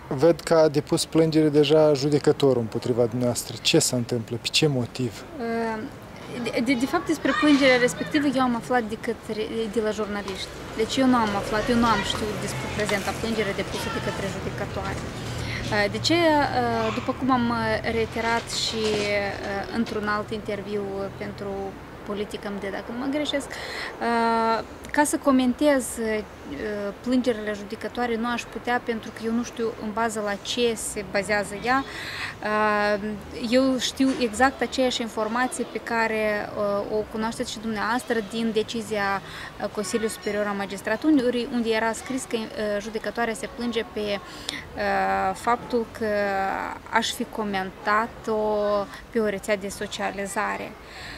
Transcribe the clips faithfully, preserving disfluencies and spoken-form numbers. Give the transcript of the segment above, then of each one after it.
Ved că a depus plângere deja judecătorul împotriva dumneavoastră. Ce se întâmplă? Pe ce motiv? De, de, de fapt, despre plângerea respectivă eu am aflat de, către, de la jurnaliști. Deci eu nu am aflat, eu nu am știut despre prezenta plângere depusă de către judecătoare. De ce, după cum am reiterat și într-un alt interviu pentru Politică M D, dacă nu mă greșesc, ca să comentez plângerile judecătoare nu aș putea, pentru că eu nu știu în bază la ce se bazează ea. Eu știu exact aceeași informație pe care o cunoașteți și dumneavoastră din decizia Consiliului Superior al Magistraturii, unde era scris că judecătoarea se plânge pe faptul că aș fi comentat-o pe o rețea de socializare.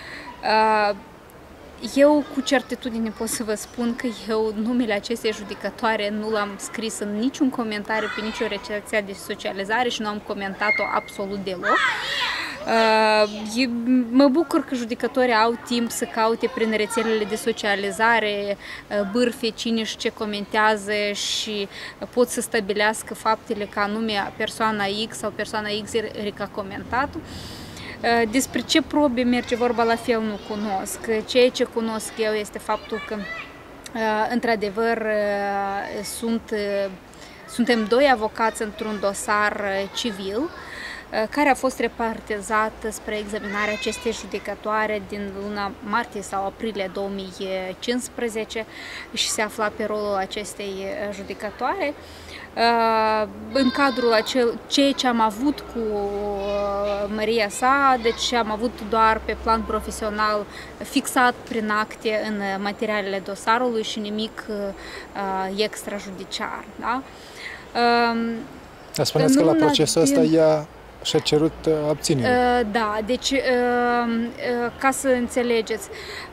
Eu cu certitudine pot să vă spun că eu numele acestei judecătoare nu l-am scris în niciun comentariu pe nicio rețea de socializare și nu am comentat-o absolut deloc. Mă bucur că judecătorii au timp să caute prin rețelele de socializare bârfe, cine și ce comentează și pot să stabilească faptele că anume persoana X sau persoana Y a comentat-o. Despre ce probe merge vorba, la fel nu cunosc. Ceea ce cunosc eu este faptul că, într-adevăr, sunt, suntem doi avocați într-un dosar civil care a fost repartizat spre examinarea acestei judecătoare din luna martie sau aprilie două mii cincisprezece și se afla pe rolul acestei judecătoare. În cadrul acel, ceea ce am avut cu Maria sa, deci am avut doar pe plan profesional fixat prin acte în materialele dosarului și nimic extrajudiciar. Da? Spuneți că la procesul ăsta ea și-a cerut abținere. Da, deci ca să înțelegeți,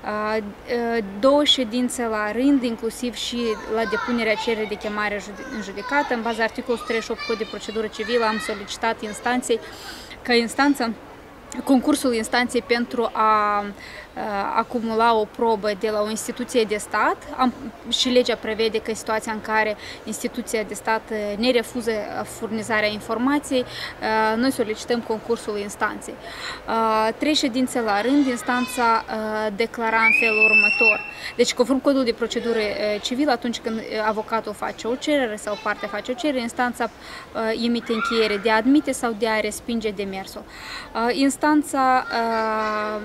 două ședințe la rând, inclusiv și la depunerea cererii de chemare în judecată, în baza articolului o sută treizeci și opt Cod de procedură civilă, am solicitat instanței ca instanță concursul instanței pentru a uh, acumula o probă de la o instituție de stat. Am, și legea prevede că situația în care instituția de stat ne refuză furnizarea informației, uh, noi solicităm concursul instanței. Uh, trei ședințe la rând, instanța uh, declara în felul următor. Deci, conform codului de procedură uh, civilă, atunci când avocatul face o cerere sau partea face o cerere, instanța uh, emite încheiere de a admite sau de a respinge demersul. Uh, Instanța uh,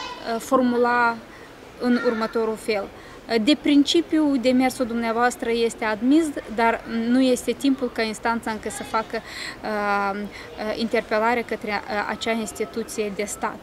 formula în următorul fel. De principiu, demersul dumneavoastră este admis, dar nu este timpul ca instanța încă să facă uh, interpelare către uh, acea instituție de stat.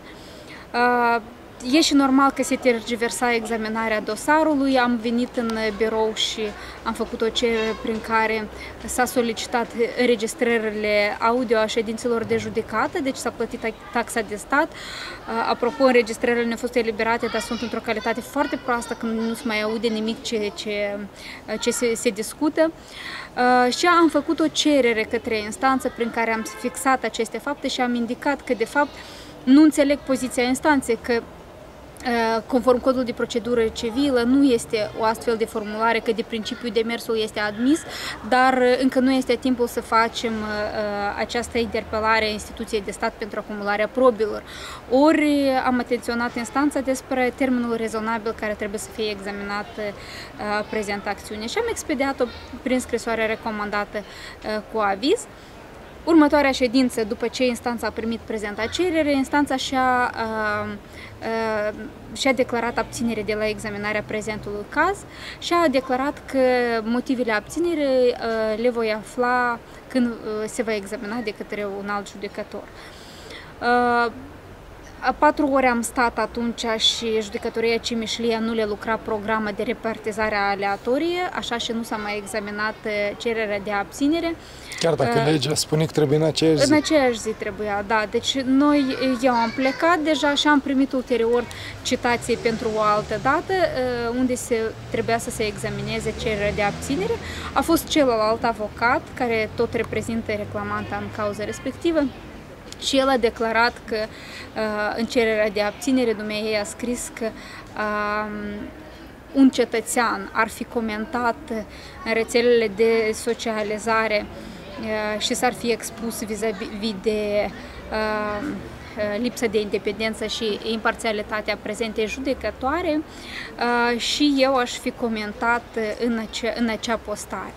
Uh, E și normal că se tergiversa examinarea dosarului. Am venit în birou și am făcut o cerere prin care s-a solicitat înregistrările audio a ședințelor de judecată, deci s-a plătit taxa de stat. Apropo, înregistrările ne-au fost eliberate, dar sunt într-o calitate foarte proastă, când nu se mai aude nimic ce, ce, ce se, se discută. Și am făcut o cerere către instanță prin care am fixat aceste fapte și am indicat că, de fapt, nu înțeleg poziția instanței, că conform codului de procedură civilă nu este o astfel de formulare că de principiu demersul este admis, dar încă nu este timpul să facem această interpelare a instituției de stat pentru acumularea probelor. Ori am atenționat instanța despre termenul rezonabil care trebuie să fie examinat prezent acțiune și am expediat-o prin scrisoarea recomandată cu aviz. Următoarea ședință, după ce instanța a primit prezenta cerere, instanța și-a uh, uh, și-a declarat abținere de la examinarea prezentului caz și a declarat că motivele abținerii uh, le voi afla când uh, se va examina de către un alt judecător. Uh, Patru ore am stat atunci și judecătoria Cimișlia nu le lucra programa de repartizare aleatorie, așa și nu s-a mai examinat cererea de abținere. Chiar dacă legea spune că trebuie în aceeași zi. În aceeași zi trebuia, da. Deci noi, eu am plecat deja și am primit ulterior citații pentru o altă dată, unde se trebuia să se examineze cererea de abținere. A fost celălalt avocat, care tot reprezintă reclamanta în cauza respectivă, și el a declarat că uh, în cererea de abținere dumneavoastră a scris că uh, un cetățean ar fi comentat în rețelele de socializare și s-ar fi expus vis-a-vis de lipsa de independență și imparțialitatea prezentei judecătoare și eu aș fi comentat în acea, în acea postare.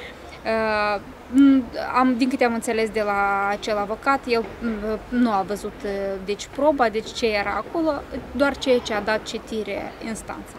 Am, din câte am înțeles de la acel avocat, el nu a văzut deci proba, deci ce era acolo, doar ceea ce a dat citire instanța.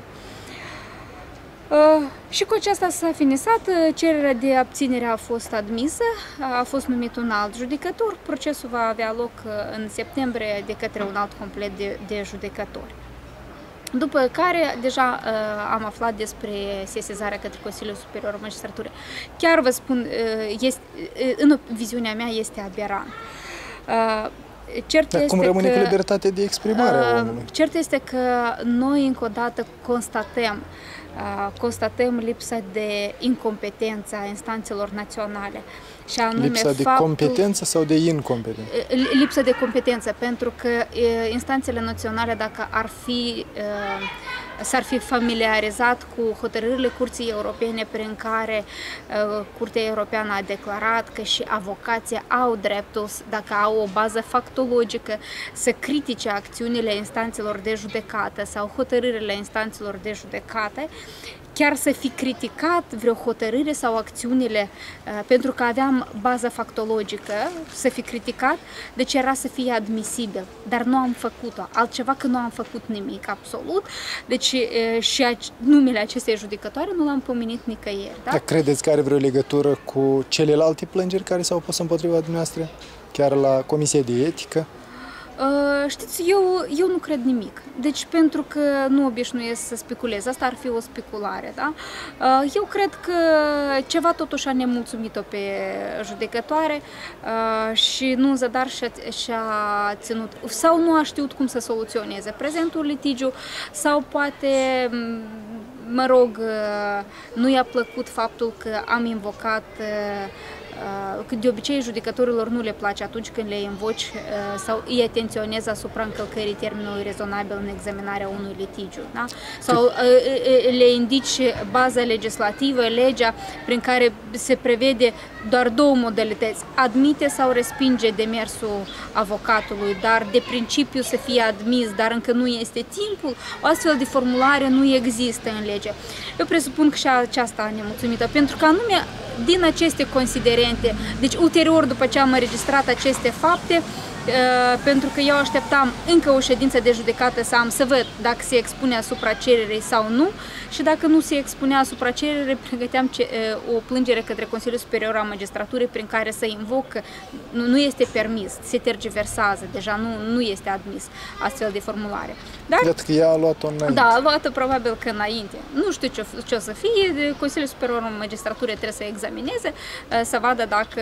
Uh, și cu aceasta s-a finisat, cererea de abținere a fost admisă, a fost numit un alt judecător, procesul va avea loc în septembrie de către un alt complet de, de judecători. După care deja uh, am aflat despre sesizarea către Consiliul Superior al Magistraturii. Chiar vă spun, uh, este, uh, în viziunea mea este aberant. Uh, Cert Dar cum rămâne că, cu libertatea de exprimare a omului? Cert este că noi încă o dată constatăm, constatăm lipsa de incompetență a instanțelor naționale. Și anume lipsa de faptul, competență sau de incompetență? Lipsa de competență, pentru că instanțele naționale, dacă ar fi s-ar fi familiarizat cu hotărârile Curții Europene prin care uh, Curtea Europeană a declarat că și avocații au dreptul, dacă au o bază factologică, să critique acțiunile instanțelor de judecată sau hotărârile instanțelor de judecată, chiar să fi criticat vreo hotărâre sau acțiunile uh, pentru că aveam bază factologică, să fi criticat, deci era să fie admisibil. Dar nu am făcut-o. Altceva că nu am făcut nimic, absolut. Deci uh, și numele acestei judecătoare nu l-am pomenit nicăieri. Da? Dar credeți că are vreo legătură cu celelalte plângeri care s-au pus împotriva dumneavoastră? Chiar la Comisia de Etică? Uh, știți, eu, eu nu cred nimic. Deci, pentru că nu obișnuiesc să speculez, asta ar fi o speculare, da? Uh, eu cred că ceva totuși a nemulțumit-o pe judecătoare uh, și nu în zadar și-a ținut, sau nu a știut cum să soluționeze prezentul litigiu, sau poate, mă rog, uh, nu i-a plăcut faptul că am invocat uh, că de obicei judecătorilor nu le place atunci când le invoci sau îi atenționezi asupra încălcării termenului rezonabil în examinarea unui litigiu. Da? Sau le indici baza legislativă, legea prin care se prevede doar două modalități, admite sau respinge demersul avocatului, dar de principiu să fie admis, dar încă nu este timpul, o astfel de formulare nu există în lege. Eu presupun că și aceasta a nemulțumită, pentru că anume din aceste considerente, deci ulterior după ce am înregistrat aceste fapte, pentru că eu așteptam încă o ședință de judecată să am, să văd dacă se expune asupra cererei sau nu, și dacă nu se expunea asupra cererei, pregăteam o plângere către Consiliul Superior al Magistraturii prin care să invoc că nu este permis, se tergiversează, deja nu, nu este admis astfel de formulare. Dar, Iată că ea a luat-o înainte. Da, a luat-o probabil că înainte. Nu știu ce, ce o să fie, Consiliul Superior al Magistraturii trebuie să examineze, să vadă dacă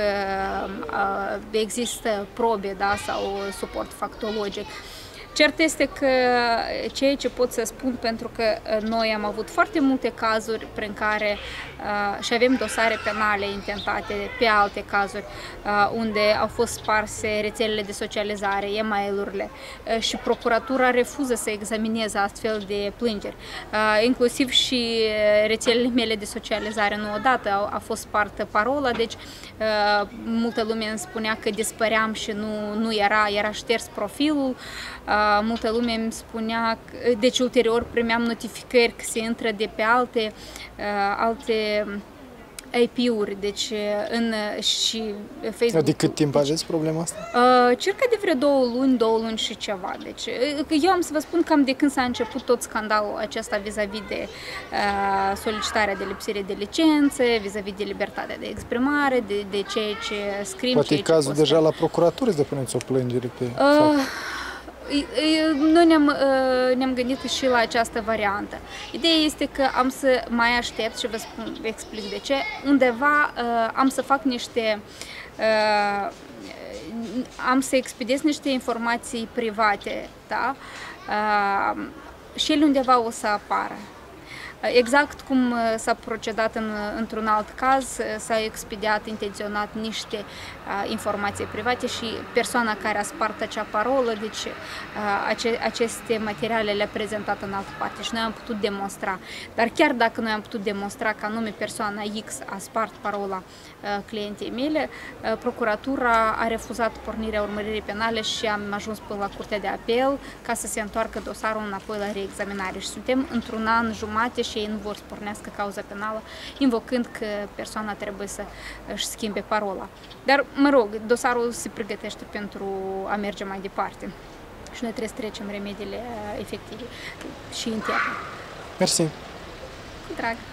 există probe, da, sau suport factologic. Cert este că ceea ce pot să spun, pentru că noi am avut foarte multe cazuri prin care uh, și avem dosare penale intentate pe alte cazuri uh, unde au fost sparse rețelele de socializare, e-mail-urile uh, și procuratura refuză să examineze astfel de plângeri. Uh, inclusiv și rețelele mele de socializare nu odată au, a fost spartă parola, deci uh, multă lume îmi spunea că dispăream și nu, nu era, era șters profilul. Uh, multă lume îmi spunea, deci ulterior primeam notificări că se intră de pe alte, uh, alte I P-uri, deci în și Facebook. De cât timp aveți problema asta? Uh, circa de vreo două luni, două luni și ceva. Deci eu am să vă spun cam de când s-a început tot scandalul acesta vis-a-vis -vis de uh, solicitarea de lipsire de licențe, vis-a-vis -vis de libertatea de exprimare, de, de ceea ce scrim. Poate e cazul deja la procuratură să depuneți o plângere pe uh, fapt. Noi ne-am ne-am gândit și la această variantă. Ideea este că am să mai aștept și vă spun, vă explic de ce. Undeva am să fac niște, am să expediez niște informații private, da? Și ele undeva o să apară. Exact cum s-a procedat în, într-un alt caz, s-a expediat intenționat niște uh, informații private și persoana care a spart acea parolă, deci uh, ace, aceste materiale le-a prezentat în altă parte și noi am putut demonstra. Dar chiar dacă noi am putut demonstra că anume persoana X a spart parola uh, clientei mele, uh, procuratura a refuzat pornirea urmăririi penale și am ajuns până la Curtea de Apel ca să se întoarcă dosarul înapoi la reexaminare. Și suntem într-un an jumate și ei nu vor să pornească cauza penală, invocând că persoana trebuie să își schimbe parola. Dar, mă rog, dosarul se pregătește pentru a merge mai departe și noi trebuie să trecem remediile efective și interne. Mersi! Cu drag!